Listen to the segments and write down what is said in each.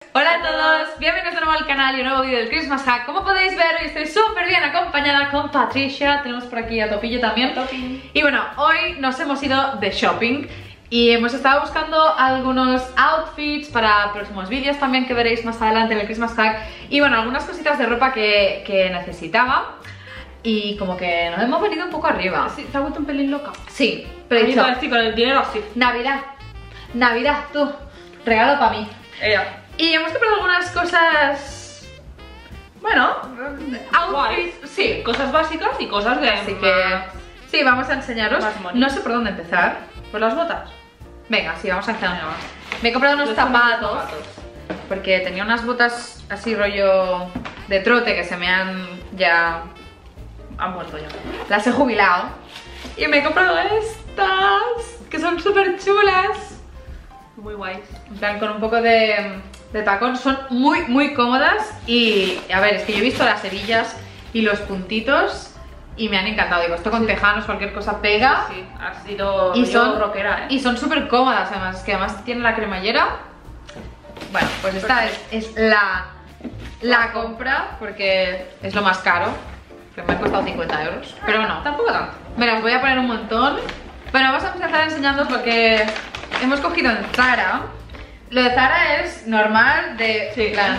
Hola a todos, bienvenidos de nuevo al canal y un nuevo vídeo del Christmas Hack. Como podéis ver, hoy estoy súper bien acompañada con Patricia. Tenemos por aquí a Topillo también. Y bueno, hoy nos hemos ido de shopping y hemos estado buscando algunos outfits para próximos vídeos también que veréis más adelante en el Christmas Hack. Y bueno, algunas cositas de ropa que necesitaba. Y como que nos hemos venido un poco arriba. Sí, te ha vuelto un pelín loca. Sí, pero he dicho, con el dinero así. Navidad, tú, regalo para mí. Ella. Y hemos comprado algunas cosas, bueno, outfits, sí, Cosas básicas y cosas de... así que sí, vamos a enseñaros. No sé por dónde empezar. ¿Por las botas? Venga, sí, vamos a hacer. Me he comprado unos zapatos porque tenía unas botas así rollo de trote que se me han muerto ya. Las he jubilado. Y me he comprado estas que son súper chulas. Muy guays. En plan, con un poco de tacón. Son muy cómodas. Y a ver, es que yo he visto las hebillas y los puntitos y me han encantado. Digo, esto con tejanos, cualquier cosa pega. Sí, ha sido Y son rockera, ¿eh? Y son súper cómodas además. Es que además tiene la cremallera. Bueno, pues esta es la compra porque es lo más caro. Que me ha costado 50 euros. Pero bueno, Tampoco tanto. me las voy a poner un montón. Bueno, vamos a empezar enseñándoos lo que hemos cogido en Zara. Lo de Zara es normal, Sí. plan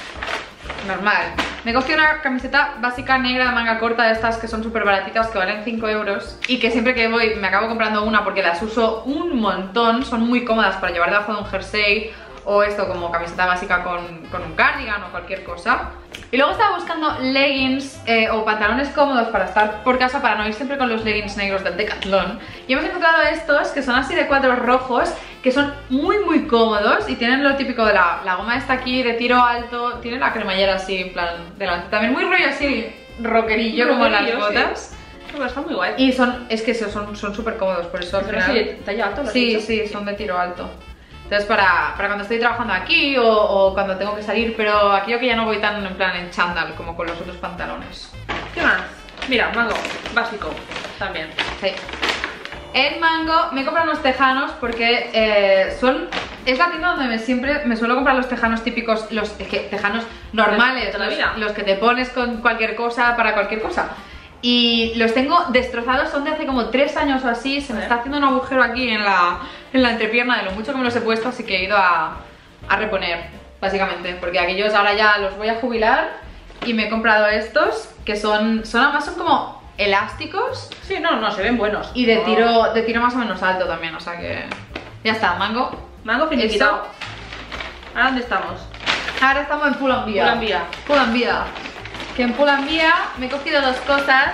normal. Me he cogido una camiseta básica negra de manga corta de estas que son súper baratitas, que valen 5 euros. Y que siempre que voy me acabo comprando una porque las uso un montón. Son muy cómodas para llevar debajo de un jersey o esto como camiseta básica con un cardigan o cualquier cosa. Y luego estaba buscando leggings o pantalones cómodos para estar por casa, para no ir siempre con los leggings negros del Decathlon. Y hemos encontrado estos que son así de cuadros rojos, que son muy cómodos y tienen lo típico de la goma esta aquí de tiro alto. Tiene la cremallera así en plan delante. También muy rollo así rockerillo como las botas. Sí. Pero están muy guays. Y son súper cómodos, por eso al Pero final... sí, talla alto, ¿lo has Sí, dicho? sí, son de tiro alto. Entonces para cuando estoy trabajando aquí o cuando tengo que salir, pero aquí yo que ya no voy tan en plan en chándal como con los otros pantalones. ¿Qué más? Mira, mango, básico, también. Sí. En Mango me he comprado unos tejanos porque es la tienda donde siempre me suelo comprar los tejanos típicos, tejanos normales, de la vida. los que te pones con cualquier cosa para cualquier cosa. Y los tengo destrozados, son de hace como 3 años o así. Se me está haciendo un agujero aquí en la entrepierna de lo mucho que me los he puesto, así que he ido a reponer, básicamente. Porque aquellos ahora ya los voy a jubilar y me he comprado estos, que son como elásticos. Sí, no, se ven buenos. Y de tiro más o menos alto también, o sea que... Ya está, Mango. Mango finiquitado. ¿Ahora dónde estamos? Ahora estamos en Pull & Bear. Pull & Bear. Que en Pull & Bear me he cogido 2 cosas.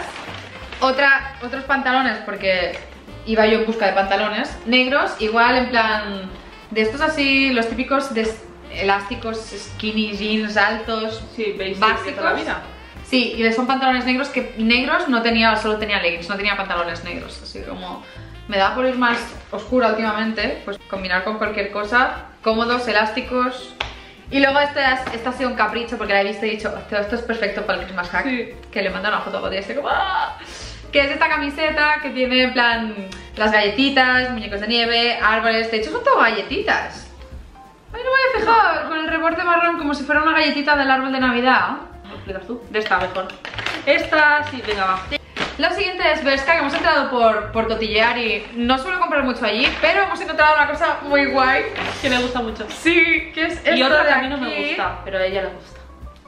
Otros pantalones, porque iba yo en busca de pantalones negros, igual en plan de estos así, los típicos elásticos, skinny jeans altos, Sí, basic, básicos. de toda la vida. Sí, y son pantalones negros que negros no tenía, solo tenía leggings, no tenía pantalones negros. Así como me da por ir más oscura últimamente, pues combinar con cualquier cosa, cómodos, elásticos. Y luego este ha sido un capricho porque la he visto y he dicho, esto es perfecto para el Christmas Hack. Sí. Que le mando una foto a este como ¡ah! Que es esta camiseta que tiene en plan las galletitas, muñecos de nieve, árboles. De hecho son todo galletitas. Ay, no me había fijado con el reborde marrón como si fuera una galletita del árbol de Navidad. ¿Me lo explicas tú? De esta mejor. Esta sí, venga, va. Lo siguiente es Bershka, que hemos entrado por Totillear y no suelo comprar mucho allí, pero hemos encontrado una cosa muy guay. Que me gusta mucho. Sí, que es Y esto otra de que a mí no aquí, me gusta, pero a ella le gusta.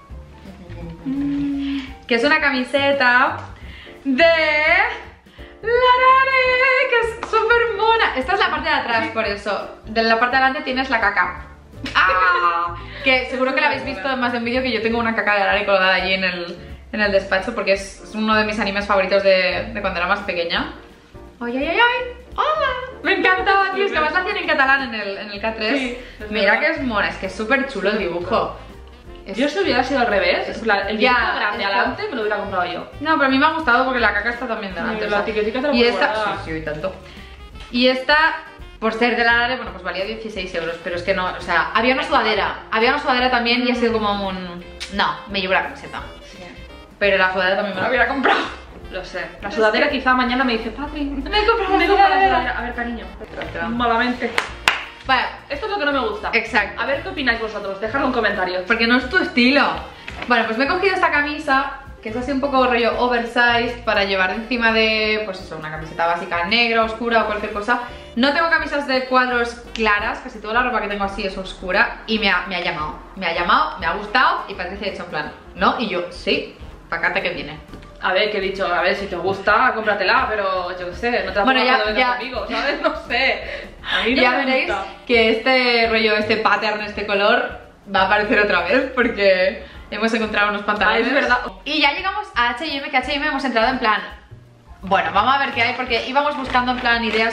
que es una camiseta de Larare, que es súper mona. Esta es la parte de atrás, por eso. De la parte de adelante tienes la caca. ¡Ah! Que seguro que la habéis visto en más de un vídeo, que yo tengo una caca de Larare colgada allí en el despacho, porque es uno de mis animes favoritos de cuando era más pequeña. ¡Ay! ¡Hola! Me encanta, tío, es que además la hacen en catalán en el K3. Sí, es Mira verdad. que es mona, es que es súper chulo el dibujo. Yo si hubiera sido al revés, el Ya, dibujito grande esto- adelante me lo hubiera comprado yo. No, pero a mí me ha gustado porque la caca está también delante. Y o la sea, etiquetita te la y puedes esta, guardar. sí, y tanto. Y esta, por ser de Larare, bueno, pues valía 16 euros, pero es que no, o sea, había una sudadera también y ha sido como un... No, me llevo la camiseta. Pero la sudadera también me la hubiera comprado. Lo sé. La sudadera quizá mañana me dice, Patri, Me he comprado me la he comprado la sudadera. sudadera. A ver, cariño. Espera. Malamente. Vale, Esto es lo que no me gusta. Exacto. A ver qué opináis vosotros, dejadlo en comentarios. Porque no es tu estilo. Bueno, pues me he cogido esta camisa, que es así un poco rollo oversized, para llevar encima de, pues eso, una camiseta básica negra, oscura o cualquier cosa. No tengo camisas de cuadros claras, casi toda la ropa que tengo así es oscura. Y me ha llamado, me ha gustado. Y Patricia ha dicho en plan, ¿no? Y yo, sí, pacate que viene. A ver, que he dicho, a ver, si te gusta, cómpratela, pero yo qué sé, no te la Bueno, pongas conmigo, ¿sabes? No sé. A mí no Ya me veréis gusta. que este rollo, este pattern, este color va a aparecer otra vez porque hemos encontrado unos pantalones. Ah, es verdad. Y ya llegamos a H&M, que H&M hemos entrado en plan, bueno, vamos a ver qué hay, porque íbamos buscando en plan ideas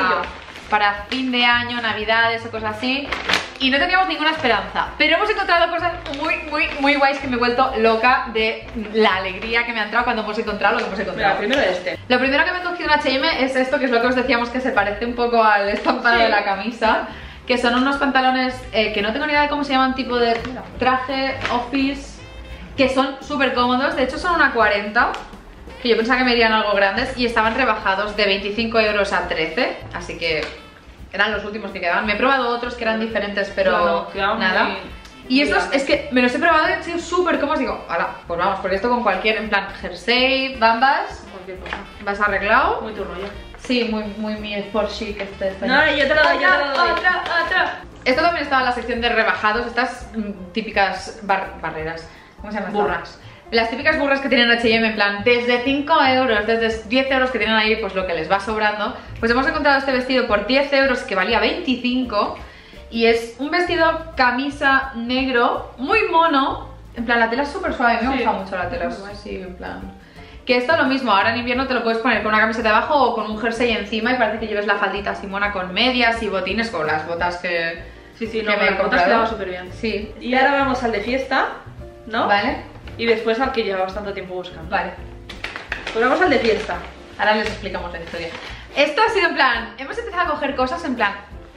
para fin de año, navidades o cosas así, y no teníamos ninguna esperanza, pero hemos encontrado cosas muy guays que me he vuelto loca de la alegría que me ha entrado cuando hemos encontrado lo que hemos encontrado. Mira, primero este. Lo primero que me he cogido en H&M es esto, que es lo que os decíamos, que se parece un poco al estampado de la camisa, que son unos pantalones que no tengo ni idea de cómo se llaman, tipo de traje, office, que son súper cómodos. De hecho son una 40, que yo pensaba que me irían algo grandes, y estaban rebajados de 25 euros a 13, así que eran los últimos que quedaban. Me he probado otros que eran diferentes, pero no, nada. muy, y estos, es que me los he probado y han sido súper cómodos. Digo, hala, pues vamos, porque esto con cualquier, en plan, jersey, bambas, Cualquier cosa. vas arreglado. Muy tu rollo. Sí, muy mi sport chic este. No, yo te lo doy, yo te lo doy. Otra. Esto también estaba en la sección de rebajados, estas típicas barreras. ¿Cómo se llaman? Burras. Las típicas burras que tienen H&M, en plan, desde 5 euros, desde 10 euros que tienen ahí, pues lo que les va sobrando. Pues hemos encontrado este vestido por 10 euros que valía 25. Y es un vestido camisa negro, muy mono. En plan, la tela es súper suave, me gusta mucho la tela. Sí, en plan... Que esto lo mismo, ahora en invierno te lo puedes poner con una camiseta debajo o con un jersey encima y parece que lleves la faldita así mona con medias y botines, con las botas que... Sí, no, que me he las botas comprado. quedaban súper bien. Sí. Y ahora vamos al de fiesta, ¿no? Vale. Y después al que llevabas tanto tiempo buscando. Vale. Pues vamos al de fiesta. Ahora les explicamos la historia. Esto ha sido en plan, hemos empezado a coger cosas en plan...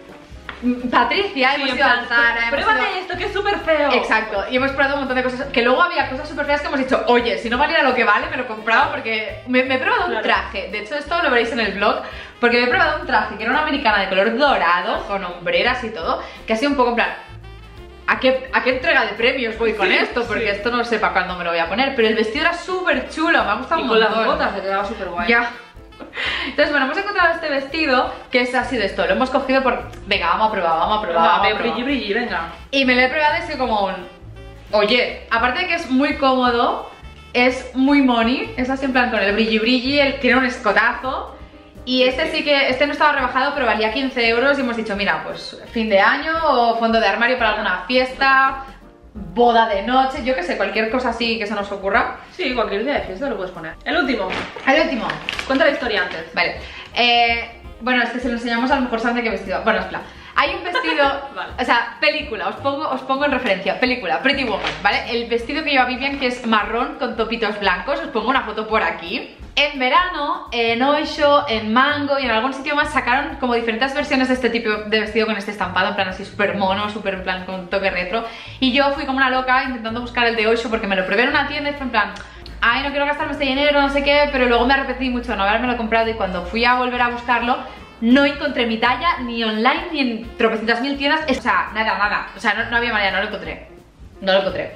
Patricia, hemos ido a Zara, pruébate esto que es súper feo. Exacto, y hemos probado un montón de cosas, que luego había cosas súper feas que hemos dicho, oye, si no valiera lo que vale, me lo compraba porque me he probado un traje. De hecho, esto lo veréis en el blog, porque me he probado un traje que era una americana de color dorado, con hombreras y todo, que ha sido un poco en plan, ¿a qué entrega de premios voy con esto? Porque esto no sé para cuándo me lo voy a poner, pero el vestido era súper chulo, me ha gustado un con montón. las botas se quedaba súper guay. Ya. Entonces, bueno, hemos encontrado este vestido que es así de esto. Lo hemos cogido por... Venga, vamos a probar. Brilli, venga. Y me lo he probado y sido como un... Oye, aparte de que es muy cómodo, es muy money. Es así en plan con el brilli, tiene un escotazo. Y este sí que... Este no estaba rebajado, pero valía 15 euros. Y hemos dicho, mira, pues fin de año o fondo de armario para alguna fiesta, boda de noche, yo qué sé, cualquier cosa así que se nos ocurra. Sí, cualquier día de fiesta lo puedes poner. El último. El último. Cuenta la historia antes. Vale. Bueno, es que si lo enseñamos a lo mejor saben de qué vestido. Bueno, espera. Hay un vestido, Vale. O sea, película, os pongo en referencia. Película, Pretty Woman, ¿vale? El vestido que lleva Vivian, que es marrón con topitos blancos. Os pongo una foto por aquí. En verano, en Oysho, en Mango y en algún sitio más sacaron como diferentes versiones de este tipo de vestido con este estampado, en plan así súper mono, súper en plan con toque retro. Y yo fui como una loca intentando buscar el de Oysho porque me lo probé en una tienda y fue en plan, ay, no quiero gastarme este dinero, no sé qué, pero luego me arrepentí mucho de no haberme lo comprado y cuando fui a volver a buscarlo no encontré mi talla ni online ni en tropecientas mil tiendas, o sea, nada, o sea, no había manera, no lo encontré.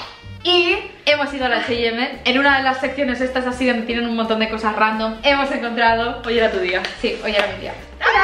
Y hemos ido a la H&M, en una de las secciones estas así donde tienen un montón de cosas random, hemos encontrado... Hoy era tu día. Sí, hoy era mi día.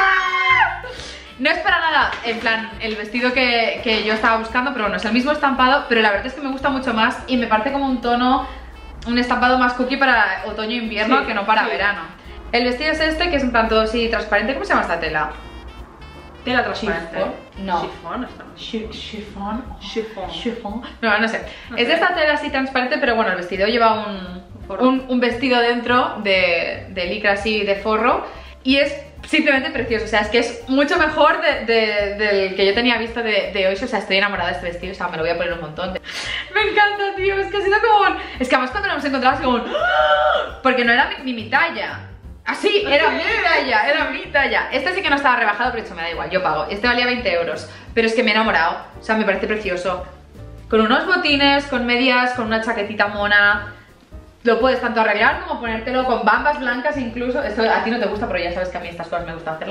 No es para nada, en plan, el vestido que yo estaba buscando, pero bueno, es el mismo estampado, pero la verdad es que me gusta mucho más y me parece como un tono, un estampado más cookie para otoño-invierno que no para verano. El vestido es este, que es un plan todo así transparente. ¿Cómo se llama esta tela? Tela transparente. No. Chiffon, esto no. Chiffon. No sé. Es de esta tela así transparente, pero bueno, el vestido lleva un vestido dentro de licra así de forro y es simplemente precioso. O sea, es que es mucho mejor del que yo tenía visto de Oysho. O sea, estoy enamorada de este vestido. O sea, me lo voy a poner un montón. Me encanta, tío. Es que ha sido como... Es que además cuando nos hemos encontrado así como... Porque no era ni mi talla. Así, era mi talla. Este sí que no estaba rebajado, pero eso me da igual, yo pago. Este valía 20 euros, pero es que me he enamorado. O sea, me parece precioso. Con unos botines, con medias, con una chaquetita mona. Lo puedes tanto arreglar como ponértelo con bambas blancas incluso. Esto a ti no te gusta, pero ya sabes que a mí estas cosas me gusta hacerlas.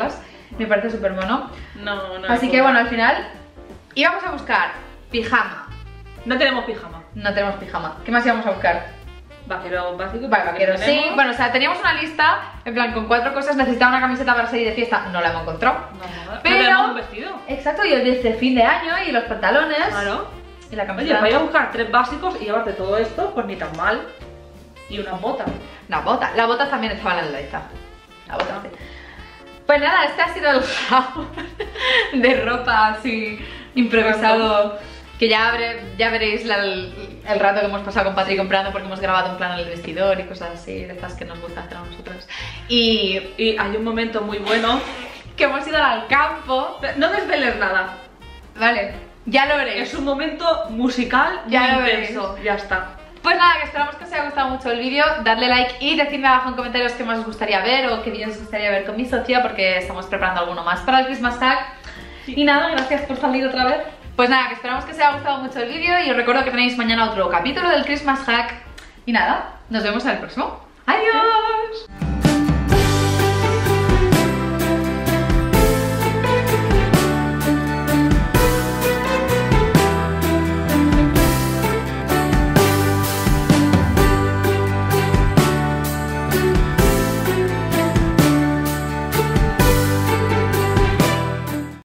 Me parece súper mono. No, no. Así que bueno, al final íbamos a buscar pijama. No tenemos pijama. No tenemos pijama. ¿Qué más íbamos a buscar? Vaquero básico. Vale, vaquero, sí. tenemos. Bueno, o sea, teníamos una lista, en plan, con 4 cosas. Necesitaba una camiseta para salir de fiesta. No la hemos encontrado. No, Pero- tenemos un vestido. Exacto, y el de este fin de año, y los pantalones. Claro. Y la Oye, camiseta. voy a buscar 3 básicos y llevarte todo esto, pues ni tan mal. Y una bota. Una bota. Las botas también estaban en la lista. La bota, sí. Pues nada, este ha sido el haul de ropa así improvisado. Que ya veréis el rato que hemos pasado con Patri comprando, porque hemos grabado en plan el vestidor y cosas así, de estas que nos gusta hacer a nosotros. Y hay un momento muy bueno. que hemos ido al campo. No desveles nada. Vale, ya lo veréis. Es un momento musical Ya muy lo veréis. intenso. Ya está. Pues nada, que esperamos que os haya gustado mucho el vídeo. Dadle like y decidme abajo en comentarios qué más os gustaría ver o qué vídeos os gustaría ver con mi socia, porque estamos preparando alguno más para el Christmas Hack. Y nada, gracias por salir otra vez. Pues nada, que esperamos que os haya gustado mucho el vídeo y os recuerdo que tenéis mañana otro capítulo del Christmas Hack. Y nada, nos vemos en el próximo. ¡Adiós!